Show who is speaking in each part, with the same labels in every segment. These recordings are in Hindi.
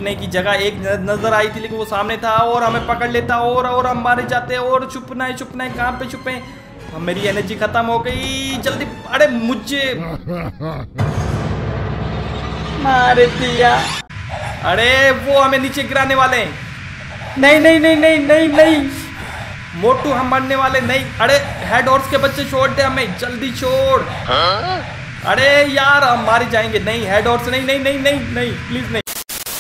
Speaker 1: छुपने की जगह एक नजर आई थी, लेकिन वो सामने था और हमें पकड़ लेता और हम मारे जाते और छुपना है कहाँ पे छुपे। मेरी एनर्जी खत्म हो गई, जल्दी। अरे मुझे
Speaker 2: मार दिया।
Speaker 1: अरे वो हमें नीचे गिराने वाले हैं।
Speaker 2: नहीं नहीं नहीं नहीं नहीं नहीं
Speaker 1: मोटू हम मरने वाले नहीं। अरे हेड हॉर्स के बच्चे छोड़ दे हमें, जल्दी छोड़। अरे यार हम मारे जाएंगे। नहीं हेड हॉर्स नहीं नहीं नहीं नहीं नहीं प्लीज नहीं।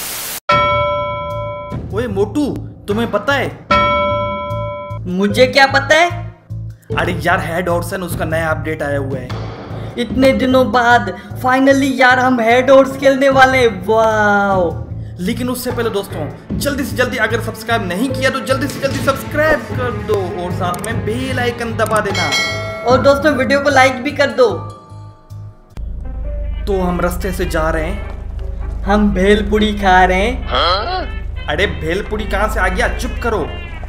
Speaker 1: ओए मोटू तुम्हें पता है?
Speaker 2: मुझे क्या पता है?
Speaker 1: अरे यार हेड हॉर्सन उसका नया अपडेट आया हुआ है।
Speaker 2: इतने दिनों बाद फाइनली यार हम हेड हॉर्स खेलने वाले। वाओ।
Speaker 1: लेकिन उससे पहले दोस्तों जल्दी से जल्दी अगर सब्सक्राइब नहीं किया तो जल्दी से जल्दी सब्सक्राइब कर दो और साथ में बेल आइकन दबा देना। और
Speaker 2: दोस्तों वीडियो को लाइक भी कर दो।
Speaker 1: तो हम रास्ते से जा रहे हैं,
Speaker 2: हम भेलपुरी खा रहे हैं।
Speaker 1: अरे भेलपुरी कहाँ से आ गया, चुप करो।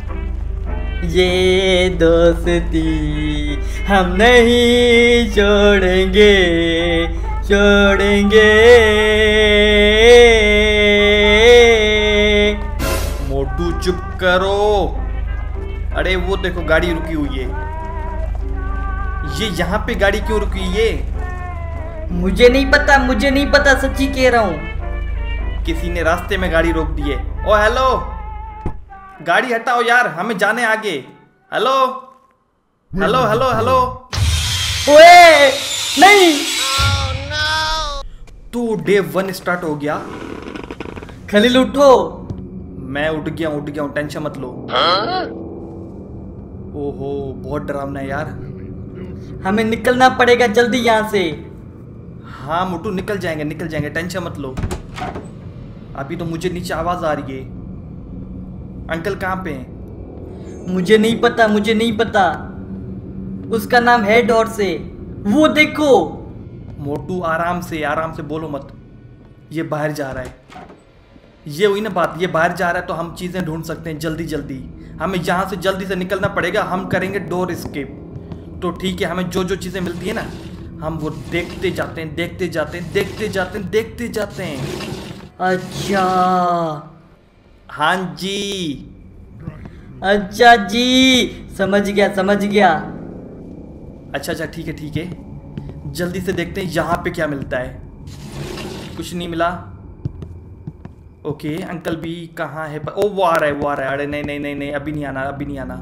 Speaker 2: ये दोस्ती हम नहीं छोड़ेंगे छोड़ेंगे।
Speaker 1: मोटू चुप करो। अरे वो देखो गाड़ी रुकी हुई है। ये यहाँ पे गाड़ी क्यों रुकी है?
Speaker 2: मुझे नहीं पता सच्ची कह रहा हूँ।
Speaker 1: किसी ने रास्ते में गाड़ी रोक दी है। ओ हेलो, गाड़ी हटाओ यार, हमें जाने आगे। Hello hello hello hello.
Speaker 2: ओए नहीं।
Speaker 1: तो डे 1 स्टार्ट हो गया।
Speaker 2: खलील उठो।
Speaker 1: मैं उठ गया हूँ, टेंशन मत लो। ओहो बहुत डरावना है यार।
Speaker 2: हमें निकलना पड़ेगा जल्दी यहाँ से।
Speaker 1: हाँ मोटू निकल जाएंगे, टेंशन मत लो। अभी तो मुझे नीचे आवाज आ रही है। अंकल कहाँ पे हैं?
Speaker 2: मुझे नहीं पता। उसका नाम हेड हॉर्स है। वो देखो।
Speaker 1: मोटू आराम से बोलो मत। ये बाहर जा रहा है। ये हुई ना बात, ये बाहर जा रहा है तो हम चीजें ढूंढ सकते हैं जल्दी। हमें यहाँ से जल्दी से निकलना पड़ेगा। हम करेंगे डोर एस्केप। तो ठीक है, हमें जो चीजें मिलती है ना हम वो देखते जाते हैं।
Speaker 2: अच्छा
Speaker 1: हाँ जी,
Speaker 2: अच्छा जी, समझ गया।
Speaker 1: अच्छा ठीक है। जल्दी से देखते हैं यहाँ पे क्या मिलता है। कुछ नहीं मिला। ओके अंकल भी कहाँ है? ओ वो आ रहा है। अरे नहीं अभी नहीं आना।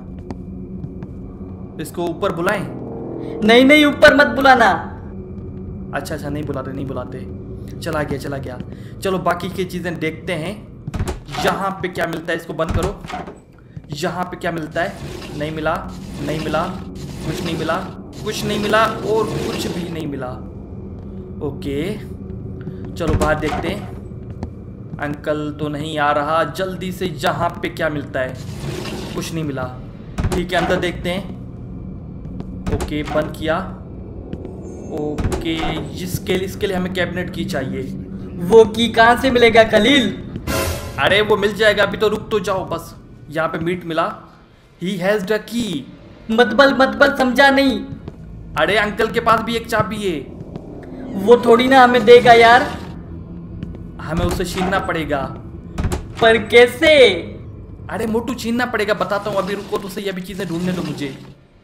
Speaker 1: इसको ऊपर बुलाएं?
Speaker 2: नहीं ऊपर मत बुलाना।
Speaker 1: अच्छा नहीं बुलाते। चला गया। चलो बाकी की चीजें देखते हैं। यहाँ पे क्या मिलता है, इसको बंद करो। यहाँ पे क्या मिलता है? नहीं मिला। कुछ नहीं मिला और कुछ भी नहीं मिला। ओके चलो बाहर देखते हैं। अंकल तो नहीं आ रहा। जल्दी से यहाँ पे क्या मिलता है? कुछ नहीं मिला। ठीक है अंदर देखते हैं। ओके बंद किया। ओके इसके लिए हमें कैबिनेट की चाहिए।
Speaker 2: वो की कहाँ से मिलेगा खलील?
Speaker 1: अरे वो मिल जाएगा, अभी तो रुक तो जाओ बस। यहाँ पे मीट मिला। He has the key.
Speaker 2: मत बल समझा नहीं।
Speaker 1: अरे अंकल के पास भी एक चाबी है।
Speaker 2: वो थोड़ी ना हमें देगा यार।
Speaker 1: हमें उसे छीनना पड़ेगा।
Speaker 2: पर कैसे?
Speaker 1: अरे मोटू छीनना पड़ेगा, बताता हूँ। अभी रुको तो सही, अभी चीजें ढूंढने दो मुझे।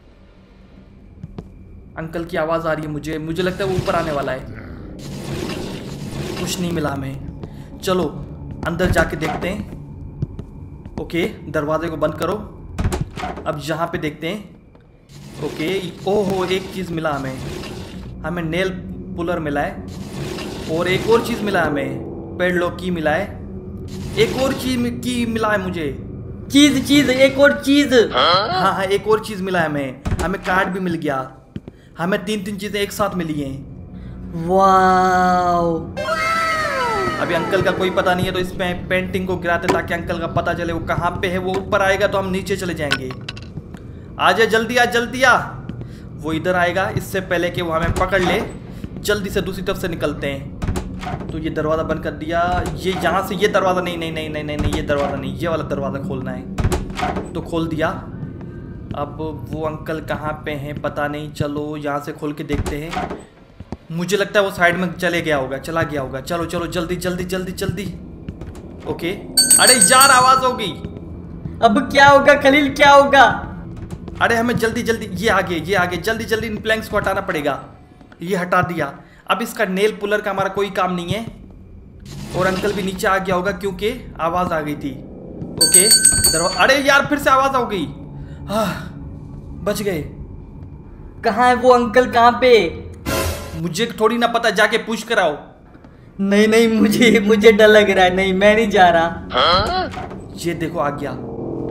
Speaker 1: अंकल की आवाज आ रही है मुझे लगता है वो ऊपर आने वाला है। कुछ नहीं मिला हमें। चलो अंदर जाके देखते हैं। ओके दरवाजे को बंद करो। अब यहाँ पे देखते हैं। ओके ओहो एक चीज़ मिला हमें नेल पुलर मिला है और एक और चीज़ मिला हमें पेडलॉक की मिला है। एक और चीज़ की मिला है मुझे।
Speaker 2: चीज़ एक और चीज़।
Speaker 1: हाँ एक और चीज़ मिला है हमें कार्ड भी मिल गया। हमें 3 चीज़ें एक साथ मिली हैं।
Speaker 2: वाओ।
Speaker 1: अभी अंकल का कोई पता नहीं है तो इसमें पेंटिंग को गिराते ताकि अंकल का पता चले वो कहाँ पे है। वो ऊपर आएगा तो हम नीचे चले जाएंगे। आजा जल्दी आ। वो इधर आएगा इससे पहले कि वो हमें पकड़ ले। जल्दी से दूसरी तरफ से निकलते हैं। तो ये दरवाज़ा बंद कर दिया। ये यहाँ से ये दरवाज़ा नहीं ये दरवाज़ा नहीं, ये वाला दरवाज़ा खोलना है। तो खोल दिया। अब वो अंकल कहाँ पे हैं पता नहीं। चलो यहाँ से खोल के देखते हैं। मुझे लगता है वो साइड में चला गया होगा। चलो जल्दी। ओके, अरे यार आवाज हो गई।
Speaker 2: अब क्या होगा खलील, क्या होगा?
Speaker 1: अरे हमें जल्दी जल्दी, ये आगे जल्दी जल्दी इन प्लैंक्स को हटाना पड़ेगा। ये हटा दिया। अब इसका नेल पुलर का हमारा कोई काम नहीं है। और अंकल भी नीचे आ गया होगा क्योंकि आवाज आ गई थी। ओके, अरे यार फिर से आवाज आ गई। बच गए।
Speaker 2: कहाँ है वो अंकल, कहाँ पे?
Speaker 1: मुझे थोड़ी ना पता, जाके पूछ कर आओ।
Speaker 2: नहीं नहीं, मुझे डर लग रहा है। नहीं, मैं नहीं जा रहा।
Speaker 1: ये देखो आ गया।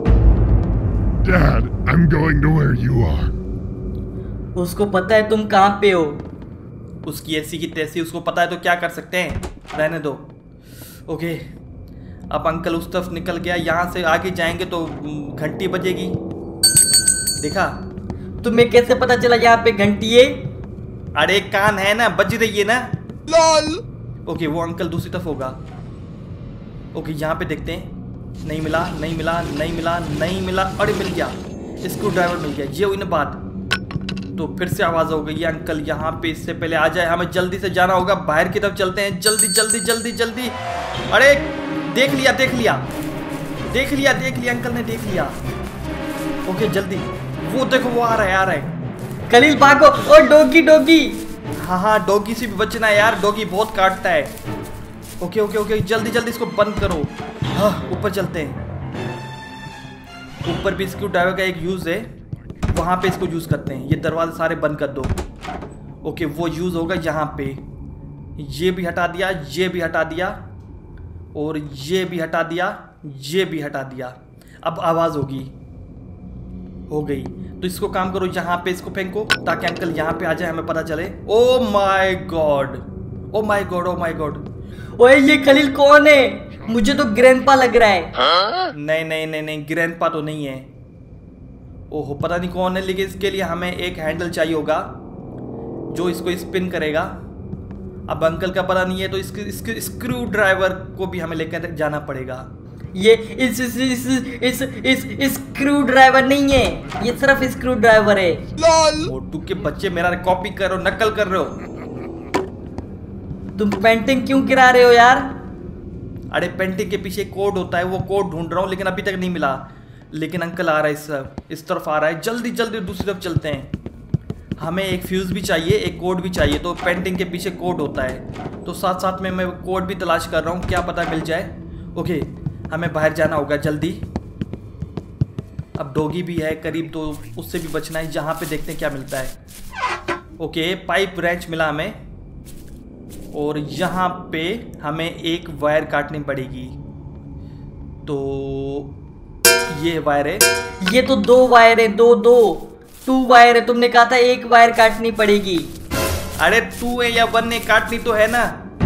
Speaker 3: Dad, I'm going to where you are.
Speaker 2: उसको पता है तुम कहाँ पे हो।
Speaker 1: उसकी ऐसी की तैसी, उसको पता है तो क्या कर सकते हैं, रहने दो। ओके, अब अंकल उस तरफ निकल गया। यहाँ से आगे जाएंगे तो घंटी बजेगी। देखा?
Speaker 2: तुम्हें कैसे पता चला यहाँ पे घंटी है?
Speaker 1: अरे कान है ना, बज रही है ना।
Speaker 3: LOL!
Speaker 1: ओके, वो अंकल दूसरी तरफ होगा। ओके, यहाँ पे देखते हैं। नहीं मिला, नहीं मिला, नहीं मिला, नहीं मिला। अरे मिल गया, स्क्रू ड्राइवर मिल गया। ये हुई ना बात। तो फिर से आवाज हो गई। ये अंकल यहाँ पे इससे पहले आ जाए, हमें जल्दी से जाना होगा। बाहर की तरफ चलते हैं, जल्दी जल्दी जल्दी जल्दी। अरे देख लिया देख लिया देख लिया देख लिया, अंकल ने देख लिया। ओके जल्दी, वो देखो वो आ रहा है, आ रहा है।
Speaker 2: खलील भागो। और डॉगी डॉगी।
Speaker 1: हाँ, डॉगी से भी बचना है यार, डॉगी बहुत काटता है। ओके ओके ओके, जल्दी जल्दी इसको बंद करो। हाँ, ऊपर चलते हैं। ऊपर भी स्क्रू ड्राइवर का एक यूज है, वहां पे इसको यूज करते हैं। ये दरवाजे सारे बंद कर दो। ओके, वो यूज होगा यहाँ पे। ये भी हटा दिया, ये भी हटा दिया, और ये भी हटा दिया, ये भी हटा दिया। अब आवाज होगी, हो गई। तो इसको काम करो, यहाँ पे इसको फेंको ताकि अंकल यहाँ पे आ जाए, हमें पता चले। Oh my god, oh my god, oh my god.
Speaker 2: ओए ये खलील कौन है? मुझे तो ग्रैंडपा लग रहा है।
Speaker 1: नहीं नहीं नहीं नहीं, ग्रैंडपा तो नहीं है। ओहो, पता नहीं कौन है, लेकिन इसके लिए हमें एक हैंडल चाहिए होगा जो इसको स्पिन करेगा। अब अंकल का पता नहीं है, तो इसके स्क्रू ड्राइवर को भी हमें लेकर जाना पड़ेगा।
Speaker 2: ये इस स्क्रू ड्राइवर नहीं है, ये सिर्फ स्क्रू ड्राइवर है।
Speaker 1: मोटू के बच्चे, मेरा कॉपी कर रहे हो, नकल कर रहे हो।
Speaker 2: तुम पेंटिंग क्यों गिरा रहे हो यार?
Speaker 1: अरे पेंटिंग के पीछे कोड होता है, वो कोड ढूंढ रहा हूँ, लेकिन अभी तक नहीं मिला। लेकिन अंकल आ रहा है, इस तरफ आ रहा है। जल्दी जल्दी दूसरी तरफ चलते हैं। हमें एक फ्यूज भी चाहिए, एक कोड भी चाहिए। तो पेंटिंग के पीछे कोड होता है, तो साथ साथ में मैं कोड भी तलाश कर रहा हूँ, क्या पता मिल जाए। ओके, हमें बाहर जाना होगा जल्दी। अब डॉगी भी है करीब, तो उससे भी बचना है। जहाँ पे देखते हैं क्या मिलता है। ओके, पाइप रेंच मिला हमें, और यहाँ पे हमें एक वायर काटनी पड़ेगी। तो ये वायर है।
Speaker 2: ये तो 2 वायर है, 2 वायर है। तुमने कहा था 1 वायर काटनी पड़ेगी।
Speaker 1: अरे 2 है या 1 है, काटनी तो है ना।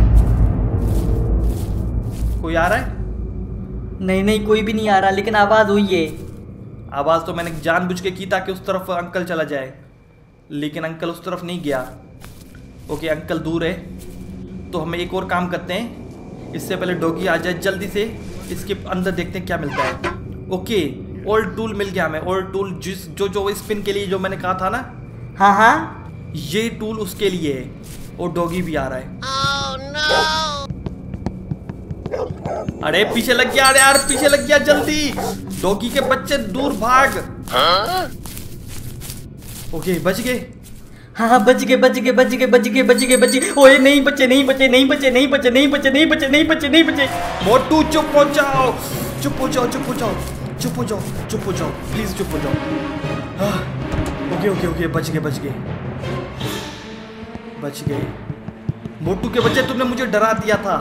Speaker 1: कोई आ रहा है?
Speaker 2: नहीं नहीं, कोई भी नहीं आ रहा, लेकिन आवाज हुई है।
Speaker 1: आवाज तो मैंने जानबूझ के की ताकि उस तरफ अंकल चला जाए, लेकिन अंकल उस तरफ नहीं गया। ओके, अंकल दूर है, तो हमें एक और काम करते हैं। इससे पहले डॉगी आ जाए, जल्दी से इसके अंदर देखते हैं क्या मिलता है। ओके, ओल्ड टूल मिल गया हमें। ओल्ड टूल जो स्पिन के लिए जो मैंने कहा था ना।
Speaker 2: हाँ हाँ,
Speaker 1: ये टूल उसके लिए है। और डॉगी भी आ रहा है।
Speaker 4: Oh no!
Speaker 1: अरे पीछे लग गया, अरे यार पीछे लग गया, जल्दी डॉगी के बच्चे दूर भाग। ओके, बच गए।
Speaker 2: हाँ हाँ, बच गए। ओए नहीं बचे।
Speaker 1: मोटू चुप हो जाओ, चुप हो जाओ, प्लीज चुप हो जाओ। ओके, बच गए। मोटू के बच्चे, तुमने मुझे डरा दिया था।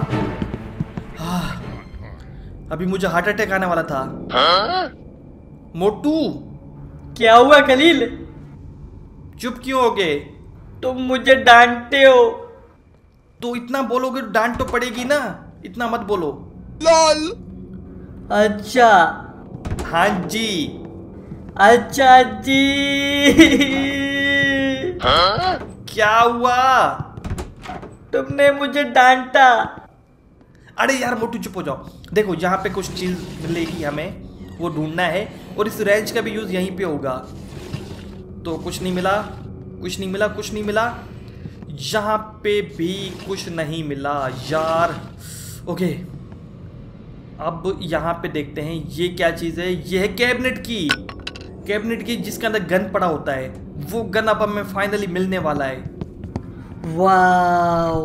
Speaker 1: अभी मुझे हार्ट अटैक आने वाला था। मोटू,
Speaker 2: क्या हुआ खलील?
Speaker 1: चुप क्यों हो गए?
Speaker 2: तुम मुझे डांटते हो।
Speaker 1: तो इतना बोलोगे डांट तो पड़ेगी ना, इतना मत बोलो।
Speaker 2: अच्छा
Speaker 1: हाँ जी।
Speaker 2: अच्छा जी।
Speaker 1: क्या हुआ?
Speaker 2: तुमने मुझे डांटा।
Speaker 1: अरे यार मोटू चुप हो जाओ। देखो यहाँ पे कुछ चीज मिलेगी, हमें वो ढूंढना है, और इस रेंज का भी यूज यहीं पे होगा। तो कुछ नहीं मिला। यहाँ पे भी कुछ नहीं मिला यार। ओके, अब यहाँ पे देखते हैं ये क्या चीज़ है। ये है कैबिनेट की, कैबिनेट की जिसके अंदर गन पड़ा होता है। वो गन अब हमें फाइनली मिलने वाला है।
Speaker 2: वाओ।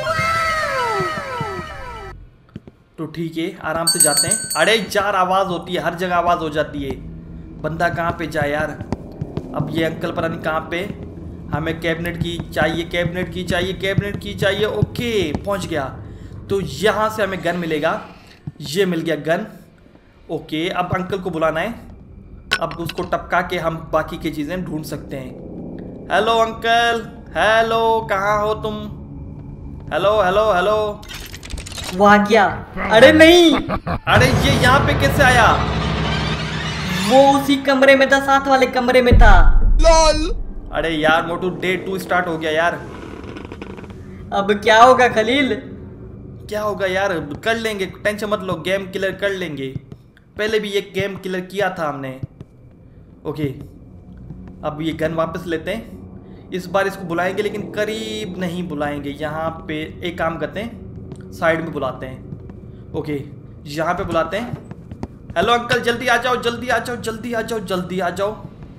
Speaker 1: तो ठीक है, आराम से जाते हैं। अरे यार आवाज़ होती है, हर जगह आवाज़ हो जाती है। बंदा कहाँ पे जाए यार। अब ये अंकल पता नहीं कहाँ पे। हमें कैबिनेट की चाहिए, कैबिनेट की चाहिए, कैबिनेट की चाहिए। ओके पहुँच गया। तो यहाँ से हमें गन मिलेगा। ये मिल गया गन। ओके अब अंकल को बुलाना है। अब उसको टपका के हम बाकी की चीज़ें ढूंढ सकते हैं। हेलो अंकल, हेलो कहाँ हो तुम। Hello hello hello.
Speaker 2: वहाँ क्या? अरे नहीं,
Speaker 1: अरे ये यहाँ पे कैसे आया।
Speaker 2: वो उसी कमरे में था, साथ वाले कमरे में था।
Speaker 3: LOL!
Speaker 1: अरे यार मोटू डे 2 स्टार्ट हो गया यार।
Speaker 2: अब क्या होगा खलील?
Speaker 1: क्या होगा यार, कर लेंगे, टेंशन मत लो, गेम क्लियर कर लेंगे। पहले भी एक गेम क्लियर किया था हमने। ओके अब ये गन वापस लेते हैं। इस बार इसको बुलाएंगे लेकिन करीब नहीं बुलाएंगे। यहाँ पे एक काम करते हैं, साइड में बुलाते हैं। ओके यहाँ पे बुलाते हैं। हेलो अंकल जल्दी आ जाओ, जल्दी आ जाओ, जल्दी आ जाओ, जल्दी आ जाओ।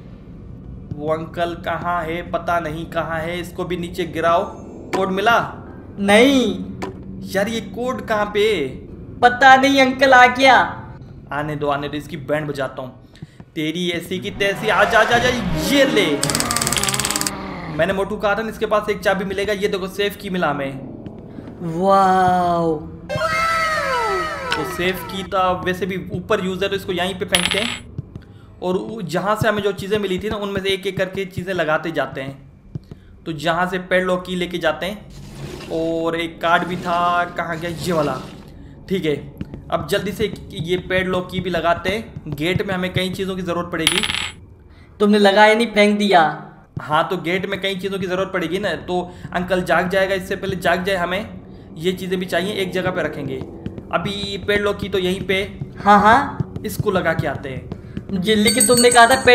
Speaker 1: वो अंकल कहाँ है, पता नहीं कहाँ है। इसको भी नीचे गिराओ। कोड मिला?
Speaker 2: नहीं।
Speaker 1: यार ये कोड कहाँ पे?
Speaker 2: पता नहीं अंकल आ गया।
Speaker 1: आने दो इसकी बैंड बजाता हूँ। तेरी ऐसी की तैसी, आ जा जा जा। ये ले, मैंने मोटू कहा था ना इसके पास एक चाबी मिलेगा। ये देखो सेफ की मिला हमें।
Speaker 2: वाओ।
Speaker 1: तो सेफ की तो वैसे भी ऊपर यूज है तो इसको यहीं पे फेंकते हैं। और जहाँ से हमें जो चीज़ें मिली थी ना उनमें से एक एक करके चीज़ें लगाते जाते हैं। तो जहाँ से पेडलॉक की लेके जाते हैं। और एक कार्ड भी था, कहाँ गया ये वाला। ठीक है अब जल्दी से ये पेडलॉक की भी लगाते हैं। गेट में हमें कई चीज़ों की ज़रूरत पड़ेगी।
Speaker 2: तुमने लगाया नहीं, फेंक दिया।
Speaker 1: हाँ तो गेट में कई चीज़ों की ज़रूरत पड़ेगी ना। तो अंकल जाग जाएगा, इससे पहले जाग जाए हमें ये चीज़ें भी चाहिए। एक जगह पे रखेंगे। अभी पेडलॉक की तो यहीं पे।
Speaker 2: हाँ हाँ
Speaker 1: इसको लगा के आते हैं।
Speaker 2: लेकिन तुमने कहा था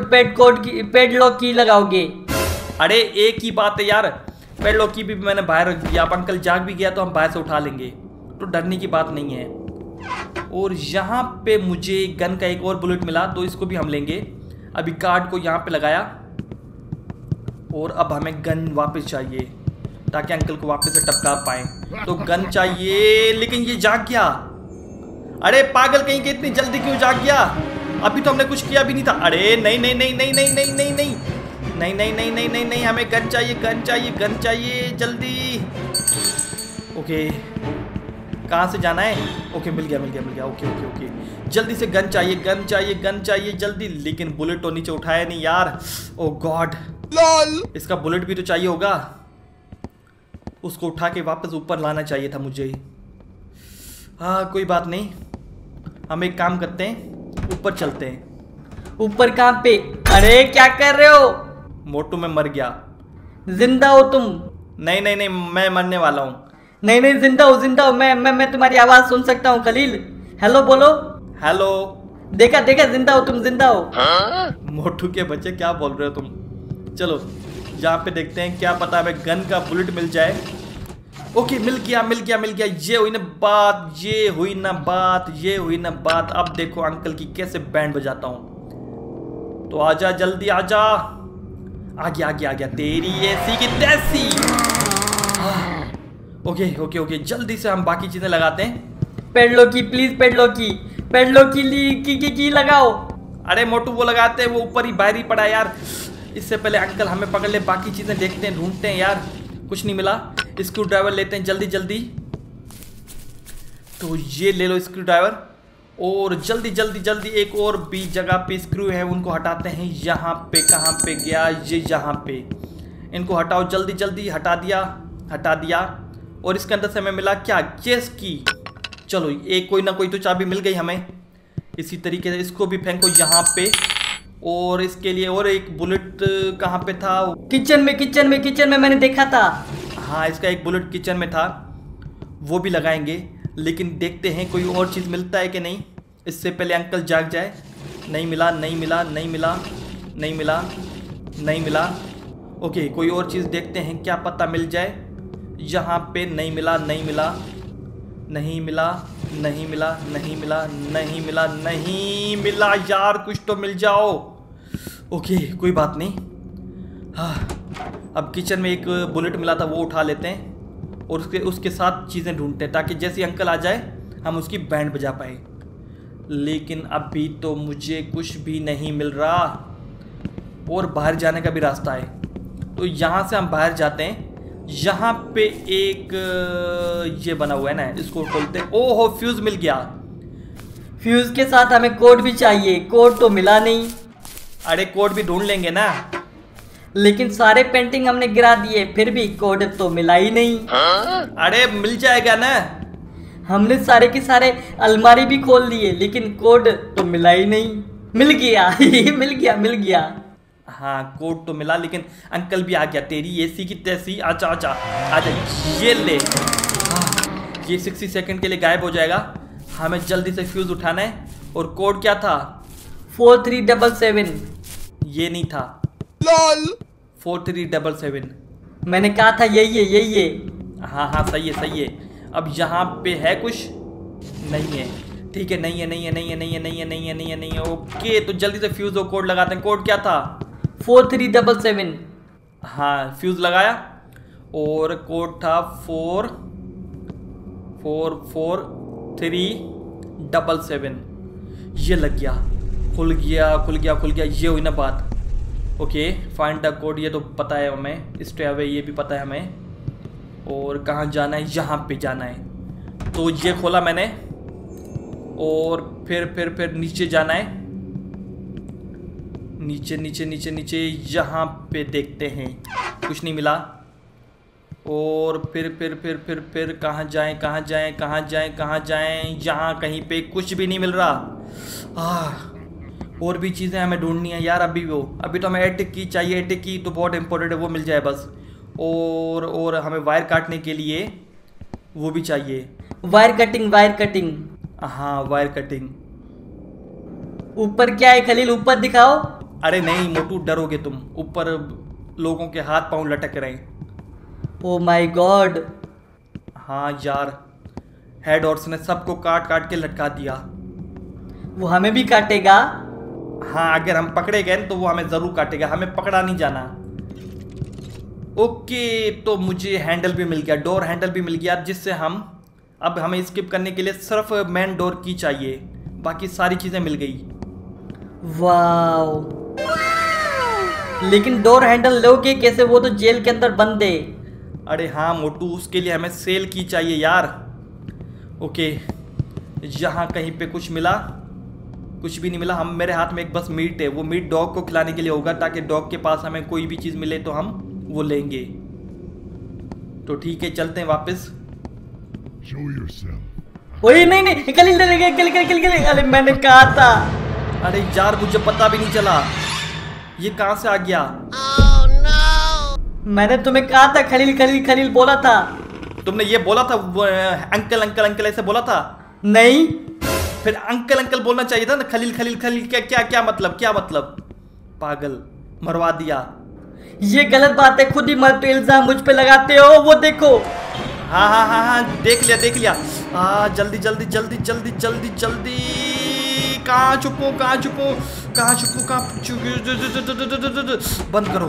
Speaker 2: पेडलॉक की लगाओगे।
Speaker 1: अरे एक ही बात है यार, पेडलॉक की भी मैंने बाहर रख दिया। अब अंकल जाग भी गया तो हम बाहर से उठा लेंगे, तो डरने की बात नहीं है। और यहाँ पे मुझे गन का एक और बुलेट मिला तो इसको भी हम लेंगे। अभी कार्ड को यहाँ पे लगाया। और अब हमें गन वापस चाहिए ताकि अंकल को वापस से टपका पाए। तो गन चाहिए, लेकिन ये जाग गया। अरे पागल कहीं के, इतनी जल्दी क्यों जाग गया? अभी तो हमने कुछ किया भी नहीं था। अरे नहीं नहीं नहीं नहीं नहीं नहीं नहीं नहीं नहीं नहीं नहीं नहीं नहीं नहीं, हमें गन चाहिए, गन चाहिए, गन चाहिए जल्दी। ओके कहाँ से जाना है? ओके मिल गया मिल गया मिल गया। ओके ओके ओके जल्दी से गन चाहिए, गन चाहिए, गन चाहिए जल्दी। लेकिन बुलेट तो नीचे उठाया नहीं यार। ओ गॉड, इसका बुलेट भी तो चाहिए होगा। उसको उठा के वापस ऊपर लाना चाहिए था मुझे। हाँ कोई बात नहीं, हम एक काम करते हैं, ऊपर चलते हैं।
Speaker 2: ऊपर कहाँ पे? अरे क्या कर रहे हो?
Speaker 1: मोटू में मर गया।
Speaker 2: जिंदा हो तुम?
Speaker 1: नहीं नहीं नहीं मैं मरने वाला हूँ।
Speaker 2: नहीं नहीं जिंदा हो, जिंदा हो। मैं तुम्हारी आवाज सुन सकता हूँ खलील। हेलो बोलो।
Speaker 1: हेलो।
Speaker 2: देखा देखा, जिंदा हो तुम, जिंदा हो।
Speaker 1: मोटू के बच्चे क्या बोल रहे हो तुम? चलो यहाँ पे देखते हैं, क्या पता हमें गन का बुलेट मिल जाए। ओके मिल गया मिल गया मिल गया। ये हुई ना बात, ये हुई ना बात, ये हुई ना बात। अब देखो अंकल की कैसे बैंड बजाता हूँ। तो आजा जल्दी आजा। आ गया आ गया आ गया। तेरी ऐसी की तैसी। ओके ओके ओके जल्दी से हम बाकी चीजें लगाते हैं।
Speaker 2: पेडलॉक की प्लीज, पेडलॉक की लगाओ।
Speaker 1: अरे मोटू वो लगाते हैं, वो ऊपर ही बाहर ही पड़ा यार। इससे पहले अंकल हमें पकड़ ले, बाकी चीजें देखते हैं, ढूंढते हैं यार। कुछ नहीं मिला। स्क्रू ड्राइवर लेते हैं जल्दी जल्दी। तो ये ले लो स्क्रू ड्राइवर। और जल्दी जल्दी जल्दी एक और भी जगह पे स्क्रू है उनको हटाते हैं। यहाँ पे कहाँ पे गया ये? यहाँ पे। इनको हटाओ जल्दी जल्दी। हटा दिया हटा दिया। और इसके अंदर से हमें मिला क्या? चेस की। चलो एक कोई ना कोई तो चाबी मिल गई हमें। इसी तरीके से इसको भी फेंको यहाँ पे। और इसके लिए और एक बुलेट कहाँ पे था?
Speaker 2: किचन में मैंने देखा था।
Speaker 1: हाँ इसका एक बुलेट किचन में था, वो भी लगाएंगे। लेकिन देखते हैं कोई और चीज़ मिलता है कि नहीं, इससे पहले अंकल जाग जाए। नहीं मिला नहीं मिला नहीं मिला नहीं मिला नहीं मिला। ओके कोई और चीज़ देखते हैं, क्या पता मिल जाए। यहाँ पे नहीं मिला नहीं मिला नहीं मिला नहीं मिला, नहीं मिला, नहीं मिला, नहीं मिला यार, कुछ तो मिल जाओ। ओके कोई बात नहीं। हाँ अब किचन में एक बुलेट मिला था, वो उठा लेते हैं और उसके साथ चीज़ें ढूंढते हैं ताकि जैसे अंकल आ जाए हम उसकी बैंड बजा पाए। लेकिन अभी तो मुझे कुछ भी नहीं मिल रहा और बाहर जाने का भी रास्ता है। तो यहाँ से हम बाहर जाते हैं। यहाँ पे एक ये बना हुआ है ना, इसको खोलते हैं। ओहो फ्यूज मिल गया।
Speaker 2: फ्यूज के साथ हमें कोड भी चाहिए, कोड तो मिला नहीं।
Speaker 1: अरे कोड भी ढूंढ लेंगे ना।
Speaker 2: लेकिन सारे पेंटिंग हमने गिरा दिए, फिर भी कोड तो मिला ही नहीं।
Speaker 1: अरे मिल जाएगा ना।
Speaker 2: हमने सारे के सारे अलमारी भी खोल दिए, लेकिन कोड तो मिला ही नहीं। मिल गया मिल गया, मिल गया।
Speaker 1: हाँ कोड तो मिला, लेकिन अंकल भी आ गया। तेरी ऐसी की तैसी। आचा आचा आजा, ये ले। ये 60 सेकंड के लिए गायब हो जाएगा। हमें जल्दी से फ्यूज उठाना है। और कोड क्या था?
Speaker 2: 4377।
Speaker 1: ये नहीं था।
Speaker 3: LOL
Speaker 1: 4377।
Speaker 2: मैंने कहा था यही है, यही है।
Speaker 1: हाँ हाँ सही है, सही है। अब यहाँ पे है कुछ? नहीं है। ठीक है, नहीं है, नहीं है, नहीं है, नहीं है, नहीं है, नहीं है, नहीं है, नहीं है। ओके तो जल्दी से फ्यूज और कोड लगाते हैं। कोड क्या था?
Speaker 2: 4377।
Speaker 1: हाँ फ्यूज लगाया और कोड था 444377। ये लग गया। खुल गया, खुल गया, खुल गया। ये हुई ना बात। ओके फाइंड द कोड, ये तो पता है हमें। स्टे अवे ये भी पता है हमें। और कहाँ जाना है? यहाँ पे जाना है। तो ये खोला मैंने और फिर नीचे जाना है। नीचे नीचे नीचे नीचे यहाँ पे देखते हैं, कुछ नहीं मिला। और फिर कहाँ जाएं, कहाँ जाएं, कहाँ जाएं, कहाँ जाएं? यहाँ कहीं पे कुछ भी नहीं मिल रहा। और भी चीज़ें हमें ढूंढनी है यार। अभी तो हमें एटिक की चाहिए। एटिक की तो बहुत इंपॉर्टेंट है, वो मिल जाए बस। और हमें वायर काटने के लिए वो भी चाहिए।
Speaker 2: Wire cutting, wire cutting.
Speaker 1: हाँ वायर कटिंग।
Speaker 2: ऊपर क्या है खलील? ऊपर दिखाओ।
Speaker 1: अरे नहीं मोटू, डरोगे तुम। ऊपर लोगों के हाथ पांव लटक रहे हैं।
Speaker 2: Oh my god.
Speaker 1: हाँ यार, हेड हॉर्स ने सबको काट काट के लटका दिया।
Speaker 2: वो हमें भी काटेगा?
Speaker 1: हाँ अगर हम पकड़े गए तो वो हमें ज़रूर काटेगा। हमें पकड़ा नहीं जाना। ओके तो मुझे हैंडल भी मिल गया, डोर हैंडल भी मिल गया, जिससे अब हमें स्किप करने के लिए सिर्फ मेन डोर की चाहिए। बाकी सारी चीज़ें मिल गई।
Speaker 2: वाओ। लेकिन डोर हैंडल लोगे कैसे? वो तो जेल के अंदर बंद है।
Speaker 1: अरे हाँ मोटू, उसके लिए हमें सेल की चाहिए यार। ओके यहाँ कहीं पे कुछ मिला? कुछ भी नहीं मिला। मेरे हाथ में एक बस मीट है। वो मीट डॉग को खिलाने के लिए होगा, ताकि डॉग के पास हमें कोई भी चीज़ मिले तो हम वो लेंगे। तो ठीक है चलते हैं वापस।
Speaker 3: Show yourself.
Speaker 2: ओए नहीं नहीं, कल। अरे मैंने कहा था।
Speaker 1: अरे यार मुझे पता भी नहीं चला ये कहाँ से आ गया।
Speaker 2: मैंने तुम्हें कहा था खलील खलील खलील बोला था।
Speaker 1: तुमने ये बोला था अंकल अंकल अंकल ऐसे बोला था?
Speaker 2: नहीं,
Speaker 1: फिर अंकल अंकल बोलना चाहिए था ना। खलील खलील खलील क्या क्या क्या मतलब? क्या मतलब? पागल, मरवा दिया।
Speaker 2: ये गलत बात है। खुद ही मरते इल्जाम मुझ पे लगाते हो। वो देखो।
Speaker 1: हाँ हाँ हाँ हाँ देख लिया। हाँ जल्दी जल्दी जल्दी जल्दी जल्दी जल्दी। कहाँ छुपो? बंद करो।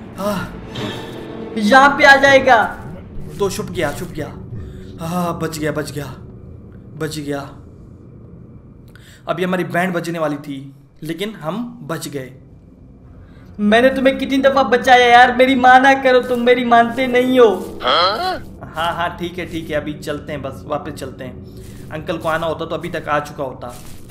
Speaker 2: यहाँ पे आ जाएगा।
Speaker 1: तो छुप गया। हाँ बच गया। अभी हमारी बैंड बजने वाली थी, लेकिन हम बच गए।
Speaker 2: मैंने तुम्हें कितनी दफा बचाया यार, मेरी माना करो, तुम मेरी मानते नहीं हो।
Speaker 1: हाँ ठीक है अभी चलते हैं, बस वापस चलते हैं। अंकल को आना होता तो अभी तक आ चुका होता।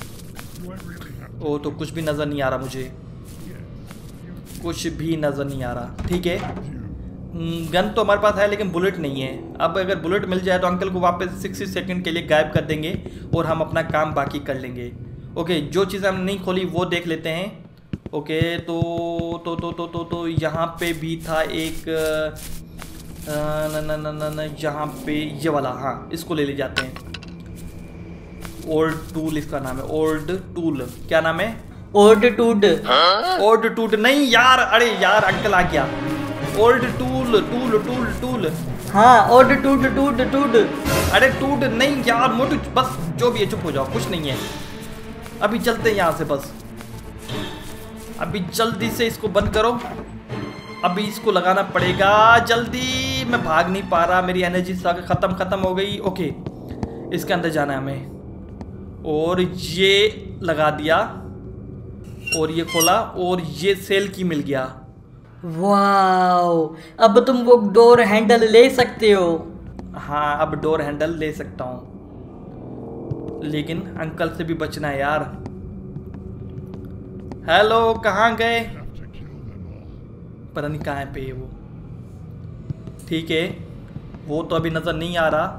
Speaker 1: ओ तो कुछ भी नज़र नहीं आ रहा मुझे, कुछ भी नज़र नहीं आ रहा। ठीक है गन तो हमारे पास है, लेकिन बुलेट नहीं है। अब अगर बुलेट मिल जाए तो अंकल को वापस 60 सेकंड के लिए गायब कर देंगे और हम अपना काम बाकी कर लेंगे। ओके जो चीज़ हमने नहीं खोली वो देख लेते हैं। ओके तो यहाँ पे भी था एक यहाँ पे ये वाला। हाँ इसको ले जाते हैं। ओल्ड टूल इसका नाम है। ओल्ड टूल क्या नाम है?
Speaker 2: ओल्ड टूड
Speaker 1: नहीं यार, अरे यार अंकल आ गया। Old tool.
Speaker 2: हाँ और टूट टूट टूट।
Speaker 1: अरे टूट नहीं यार मोटू, बस जो भी है चुप हो जाओ, कुछ नहीं है। अभी चलते हैं यहाँ से, बस अभी जल्दी से इसको बंद करो। अभी इसको लगाना पड़ेगा जल्दी, मैं भाग नहीं पा रहा, मेरी एनर्जी खत्म हो गई। ओके इसके अंदर जाना है हमें, और ये लगा दिया और ये खोला और ये सेल की मिल गया।
Speaker 2: वाओ, अब तुम वो डोर हैंडल ले सकते हो।
Speaker 1: हाँ अब डोर हैंडल ले सकता हूँ, लेकिन अंकल से भी बचना है यार। हेलो कहाँ गए?
Speaker 3: Have to kill them all.
Speaker 1: पता नहीं कहाँ पे है वो। ठीक है वो तो अभी नजर नहीं आ रहा।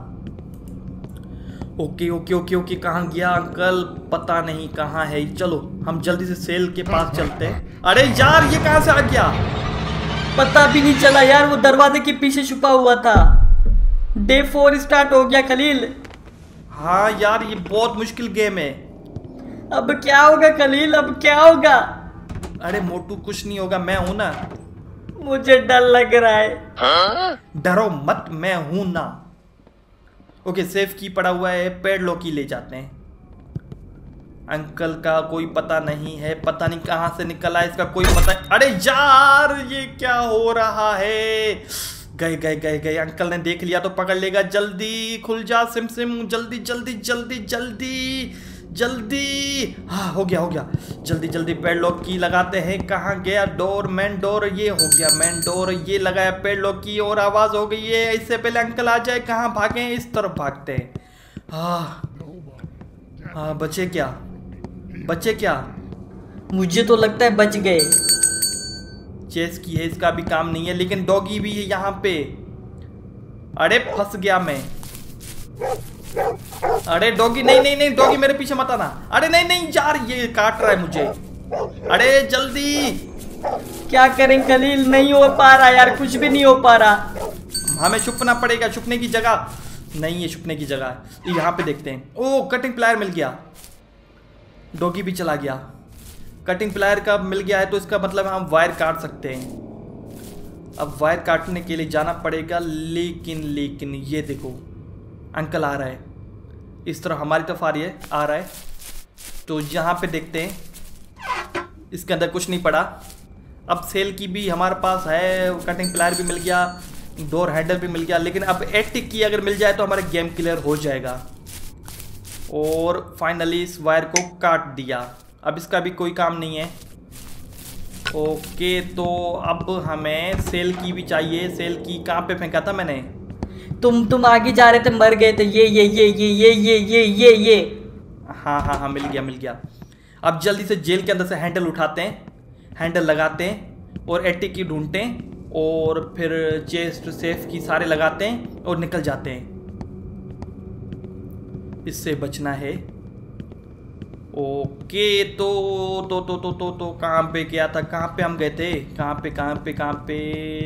Speaker 1: ओके ओके ओके ओके, कहाँ गया अंकल? पता नहीं कहाँ है। चलो हम जल्दी से सेल के पास चलते हैं। अरे यार ये कहाँ से आ गया?
Speaker 2: पता भी नहीं चला यार, वो दरवाजे के पीछे छुपा हुआ था। डे 4 स्टार्ट हो गया खलील।
Speaker 1: हाँ यार ये बहुत मुश्किल गेम है।
Speaker 2: अब क्या होगा खलील, अब क्या होगा?
Speaker 1: अरे मोटू कुछ नहीं होगा, मैं हूं ना।
Speaker 2: मुझे डर लग रहा है।
Speaker 1: डरो मत, मैं हूं ना। ओके सेफ की पड़ा हुआ है, पेड़ लो की ले जाते हैं। अंकल का कोई पता नहीं है, पता नहीं कहां से निकला इसका कोई पता। अरे यार ये क्या हो रहा है? गए गए गए गए, अंकल ने देख लिया तो पकड़ लेगा। जल्दी खुल जा सिम सिम, जल्दी जल्दी जल्दी जल्दी जल्दी। हाँ हो गया। जल्दी जल्दी पेड़ लॉक की लगाते हैं। कहाँ गया डोर? मेन डोर, ये हो गया मेन डोर, ये लगाया पेड़ लॉक की और आवाज हो गई है। इससे पहले अंकल आ जाए। कहाँ भागे? इस तरफ भागते हैं। हाँ बचे क्या?
Speaker 2: मुझे तो लगता है बच गए।
Speaker 1: चेस की है, इसका भी काम नहीं है, लेकिन डॉगी भी है यहाँ पे। अरे फंस गया मैं। अरे डॉगी नहीं डॉगी मेरे पीछे मत आना। अरे नहीं यार ये काट रहा है मुझे। अरे जल्दी।
Speaker 2: क्या करें खलील, नहीं हो पा रहा यार, कुछ भी नहीं हो पा रहा।
Speaker 1: हमें छुपना पड़ेगा, छुपने की जगह नहीं है, छुपने की जगह यहाँ पे देखते हैं। ओ कटिंग प्लायर मिल गया, डॉगी भी चला गया। कटिंग प्लायर का मिल गया है तो इसका मतलब हम वायर काट सकते हैं। अब वायर काटने के लिए जाना पड़ेगा, लेकिन ये देखो अंकल आ रहा है, इस तरह हमारी तरफ आ रहा है। तो यहाँ पे देखते हैं, इसके अंदर कुछ नहीं पड़ा। अब सेल की भी हमारे पास है, कटिंग प्लायर भी मिल गया, डोर हैंडल भी मिल गया, लेकिन अब एटिक की अगर मिल जाए तो हमारा गेम क्लियर हो जाएगा। और फाइनली इस वायर को काट दिया, अब इसका भी कोई काम नहीं है। ओके तो अब हमें सेल की भी चाहिए। सेल की कहाँ पे फेंका था मैंने?
Speaker 2: तुम आगे जा रहे थे, मर गए थे। ये।
Speaker 1: हाँ मिल गया। अब जल्दी से जेल के अंदर से हैंडल उठाते हैं, हैंडल लगाते हैं और एटिक की ढूंढते हैं और फिर चेस्ट सेफ की सारे लगाते हैं और निकल जाते हैं। इससे बचना है। ओके तो कहाँ पे गया था? कहाँ पे हम गए थे? कहाँ पे?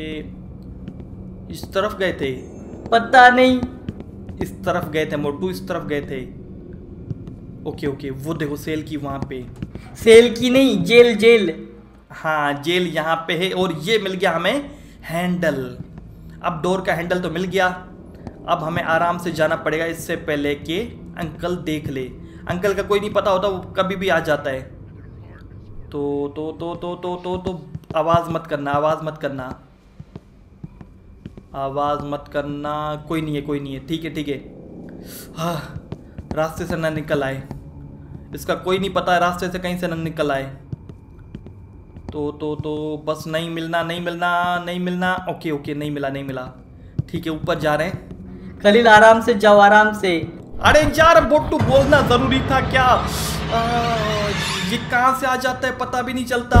Speaker 1: इस तरफ गए थे,
Speaker 2: पता नहीं।
Speaker 1: इस तरफ गए थे मोटू, इस तरफ गए थे। ओके वो देखो सेल की वहाँ पे।
Speaker 2: सेल की नहीं, जेल।
Speaker 1: हाँ जेल यहाँ पे है और ये मिल गया हमें हैंडल। अब डोर का हैंडल तो मिल गया, अब हमें आराम से जाना पड़ेगा इससे पहले कि अंकल देख ले। अंकल का कोई नहीं पता होता, वो कभी भी आ जाता है। तो आवाज़ मत करना। कोई नहीं है, ठीक है। हाँ रास्ते से ना निकल आए, इसका कोई नहीं पता है, रास्ते से कहीं से ना निकल आए। तो बस नहीं मिलना। ओके नहीं मिला। ठीक है ऊपर जा रहे हैं।
Speaker 2: खलील आराम से जाओ, आराम से।
Speaker 1: अरे यार बोटू बोलना जरूरी था क्या? ये कहाँ से आ जाता है पता भी नहीं चलता।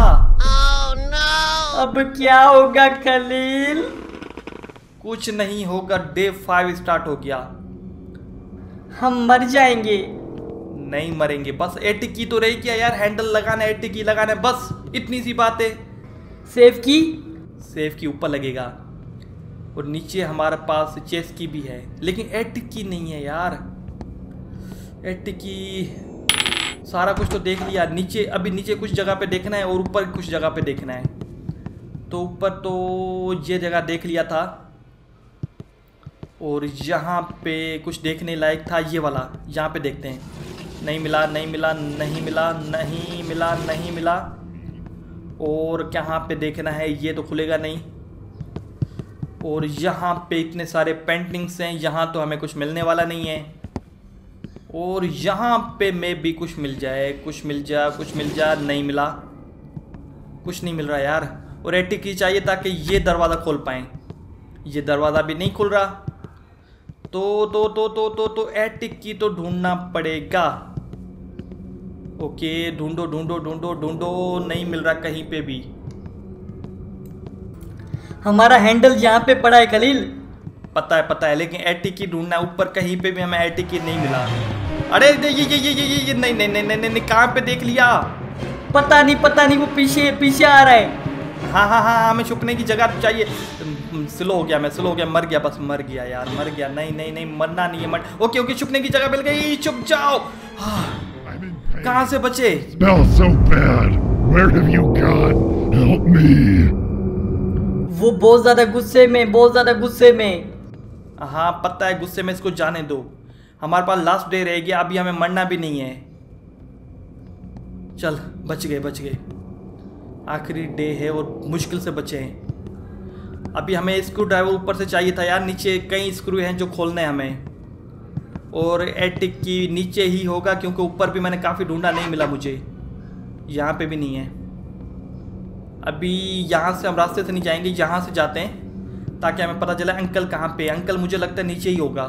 Speaker 2: अब क्या होगा खलील?
Speaker 1: कुछ नहीं होगा, डे 5 स्टार्ट हो गया।
Speaker 2: हम मर जाएंगे।
Speaker 1: नहीं मरेंगे, बस एटिक की तो रही क्या यार, हैंडल लगाना, एटिक की लगाना, बस इतनी सी बात है।
Speaker 2: सेफ की
Speaker 1: ऊपर लगेगा और नीचे हमारे पास चेस की भी है, लेकिन एटिक की नहीं है यार। एटिक की सारा कुछ तो देख लिया, नीचे अभी नीचे कुछ जगह पे देखना है और ऊपर कुछ जगह पे देखना है। तो ऊपर तो ये जगह देख लिया था, और यहाँ पे कुछ देखने लायक था, ये वाला, यहाँ पे देखते हैं। नहीं मिला, नहीं मिला, नहीं मिला, नहीं मिला, नहीं मिला। और कहाँ पे देखना है, ये तो खुलेगा नहीं। और यहाँ पे इतने सारे पेंटिंग्स हैं, यहाँ तो हमें कुछ मिलने वाला नहीं है। और यहाँ पे मे भी कुछ मिल जाए, कुछ मिल जा, कुछ मिल जा। नहीं मिला, कुछ नहीं मिल रहा यार। और एटिक की चाहिए ताकि ये दरवाज़ा खोल पाएँ। ये दरवाज़ा भी नहीं खुल रहा। तो एटिक की तो ढूंढना पड़ेगा। ओके, ढूंढो ढूंढो ढूंढो ढूंढो, नहीं मिल रहा कहीं पे भी।
Speaker 2: हमारा हैंडल यहाँ पे पड़ा है खलील।
Speaker 1: पता है, लेकिन एटिक की ढूंढना है। ऊपर कहीं पे भी हमें एटिक की नहीं मिला। अरे ये नहीं नहीं नहीं नहीं नहीं, कहाँ पे देख लिया?
Speaker 2: पता नहीं, वो पीछे आ रहा है।
Speaker 1: हाँ, हमें छुपने की जगह चाहिए। स्लो हो गया, मर गया, बस मर गया यार, मर गया। नहीं, मरना नहीं है, ओके, छुपने की जगह मिल गई, छुप जाओ। कहाँ से बचे?
Speaker 3: Smells so bad. Where have you gone? Help me.
Speaker 2: वो बहुत ज्यादा गुस्से में।
Speaker 1: हाँ पता है, गुस्से में, इसको जाने दो। हमारे पास लास्ट डे रह गया, अभी हमें मरना भी नहीं है। चल, बच गए। आखिरी डे है और मुश्किल से बचे हैं। अभी हमें स्क्रू ड्राइवर ऊपर से चाहिए था यार। नीचे कई स्क्रू हैं जो खोलने हैं हमें। और एटिक की नीचे ही होगा, क्योंकि ऊपर भी मैंने काफ़ी ढूंढा, नहीं मिला मुझे। यहाँ पे भी नहीं है। अभी यहाँ से हम रास्ते से नहीं जाएंगे, यहाँ से जाते हैं ताकि हमें पता चले अंकल कहाँ पे। अंकल मुझे लगता है नीचे ही होगा।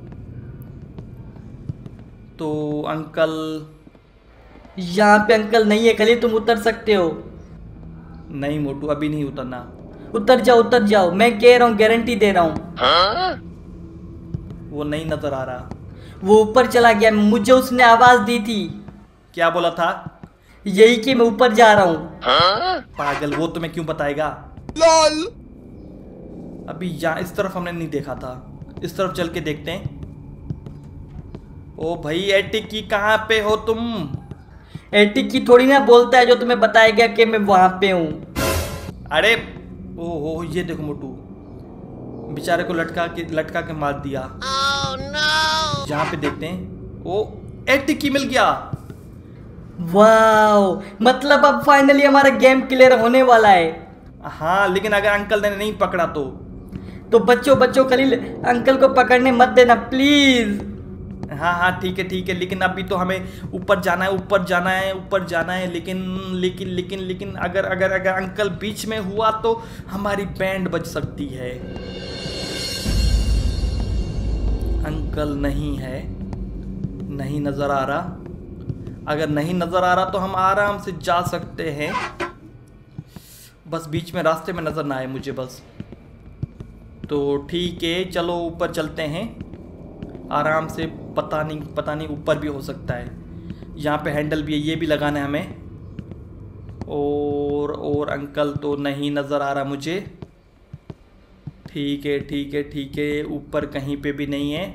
Speaker 1: तो अंकल,
Speaker 2: यहाँ पे अंकल नहीं है खलील, तुम उतर सकते हो।
Speaker 1: नहीं मोटू, अभी नहीं उतरना।
Speaker 2: उतर जाओ, मैं कह रहा हूँ, गारंटी दे रहा हूँ।
Speaker 1: वो नहीं नजर आ रहा।
Speaker 2: वो ऊपर चला गया, मुझे उसने आवाज दी थी।
Speaker 1: क्या बोला था?
Speaker 2: यही कि मैं ऊपर जा रहा हूँ।
Speaker 1: पागल, वो तुम्हें क्यों बताएगा? लॉल। अभी यहाँ इस तरफ हमने नहीं देखा था, इस तरफ चल के देखते हैं। ओ भाई, एटिक की कहाँ पे हो तुम?
Speaker 2: एटिक की थोड़ी ना बोलता है जो तुम्हें बताएगा कि मैं वहां पे हूँ।
Speaker 1: अरे ओहो, ये देखो मोटू, बेचारे को लटका के मार दिया। oh, no! यहाँ पे देखते हैं। ओ, एटिक की मिल गया।
Speaker 2: वाओ, मतलब अब फाइनली हमारा गेम क्लियर होने वाला है।
Speaker 1: हाँ, लेकिन अगर अंकल ने नहीं पकड़ा तो
Speaker 2: बच्चों खलील, अंकल को पकड़ने मत देना प्लीज।
Speaker 1: हाँ ठीक है, लेकिन अभी तो हमें ऊपर जाना है। लेकिन अगर अंकल बीच में हुआ तो हमारी बैंड बज सकती है। अंकल नहीं है, नहीं नजर आ रहा। अगर नहीं नजर आ रहा तो हम आराम से जा सकते हैं, बस बीच में रास्ते में नजर ना आए मुझे बस। तो ठीक है, चलो ऊपर चलते हैं आराम से। पता नहीं ऊपर भी हो सकता है। यहाँ पे हैंडल भी है, ये भी लगाना है हमें। और अंकल तो नहीं नज़र आ रहा मुझे। ठीक है, ऊपर कहीं पे भी नहीं है।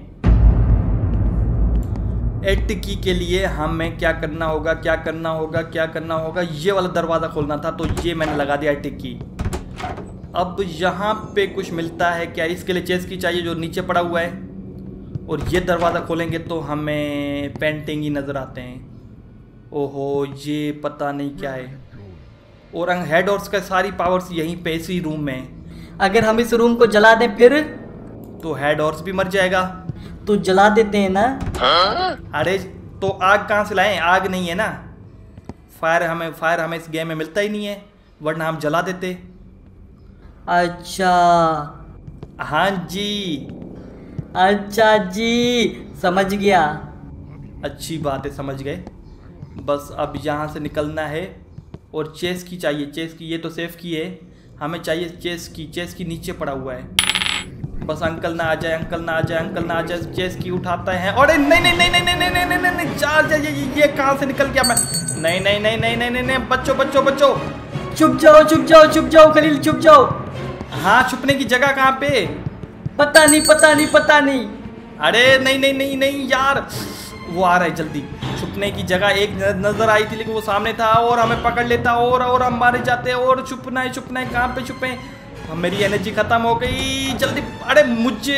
Speaker 1: एटिकी के लिए हमें क्या करना होगा? ये वाला दरवाज़ा खोलना था, तो ये मैंने लगा दिया एटिकी। अब यहाँ पे कुछ मिलता है क्या? इसके लिए चेस की चाहिए जो नीचे पड़ा हुआ है। और ये दरवाज़ा खोलेंगे तो हमें पेंटिंग ही नज़र आते हैं। ओहो, ये पता नहीं क्या है। और हेड और का सारी पावर्स यहीं पे इसी रूम में।
Speaker 2: अगर हम इस रूम को जला दें फिर
Speaker 1: तो हेड हॉर्स भी मर जाएगा।
Speaker 2: तो जला देते हैं ना।
Speaker 1: अरे तो आग कहाँ से लाएं? आग नहीं है ना। फायर हमें इस गेम में मिलता ही नहीं है, वरना हम जला देते।
Speaker 2: अच्छा,
Speaker 1: हाँ जी,
Speaker 2: अच्छा जी, समझ गया।
Speaker 1: अच्छी बात है, समझ गए। बस अब यहाँ से निकलना है। और चेस की चाहिए, चेस की। ये तो सेफ की है, हमें चाहिए चेस की नीचे पड़ा हुआ है। बस अंकल ना आ जाए। चेस की उठाता है। और नहीं, चार्ज ये कहाँ से निकल गया मैं? नहीं, बच्चों
Speaker 2: छुप जाओ खलील, छुप जाओ।
Speaker 1: हाँ, छुपने की जगह कहाँ पे?
Speaker 2: पता नहीं।
Speaker 1: अरे नहीं यार, वो आ रहा है जल्दी। छुपने की जगह एक नजर आई थी, लेकिन वो सामने था और हमें पकड़ लेता और हम मारे जाते। और छुपना है, कहाँ पे छुपे? मेरी एनर्जी खत्म हो गई, जल्दी। अरे मुझे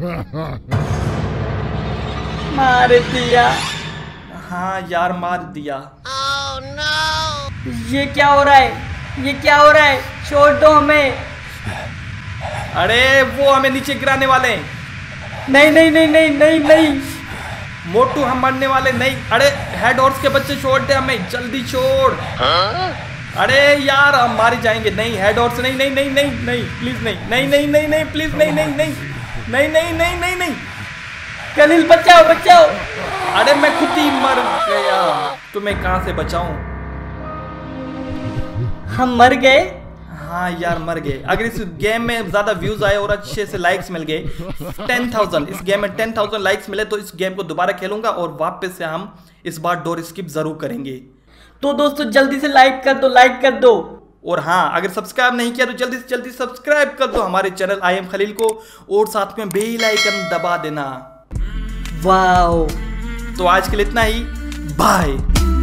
Speaker 2: मार दिया।
Speaker 1: हाँ यार मार दिया।
Speaker 2: ये क्या हो रहा है, ये क्या हो रहा है? छोड़ दो हमें।
Speaker 1: अरे वो हमें नीचे गिराने वाले हैं।
Speaker 2: नहीं नहीं नहीं नहीं नहीं नहीं।
Speaker 1: मोटू हम मरने वाले नहीं। अरे हेड हॉर्स के बच्चे छोड़ दे हमें, जल्दी छोड़। अरे यार हम मारे जाएंगे। नहीं हेड हॉर्स नहीं नहीं नहीं नहीं नहीं प्लीज नहीं नहीं नहीं नहीं नहीं प्लीज नहीं नहीं नहीं नहीं नहीं नहीं नहीं नहीं।
Speaker 2: खलील बचाओ बचाओ।
Speaker 1: अरे मैं खुद ही मर गया, तुम्हें कहां से बचाऊं?
Speaker 2: हम मर गए।
Speaker 1: हाँ यार मर गए। अगर इस गेम में ज्यादा व्यूज आए और अच्छे से लाइक्स मिल गए 10,000, इस गेम में 10,000 लाइक्स मिले तो इस गेम को दोबारा खेलूंगा और वापस से हम इस बार डोर स्किप जरूर करेंगे।
Speaker 2: तो दोस्तों जल्दी से लाइक कर दो, लाइक कर दो।
Speaker 1: और हाँ अगर सब्सक्राइब नहीं किया तो जल्दी से जल्दी सब्सक्राइब कर दो हमारे चैनल आई एम खलील को और साथ में बेल आइकन दबा देना।
Speaker 2: वाओ।
Speaker 1: तो आज के लिए इतना ही, बाय।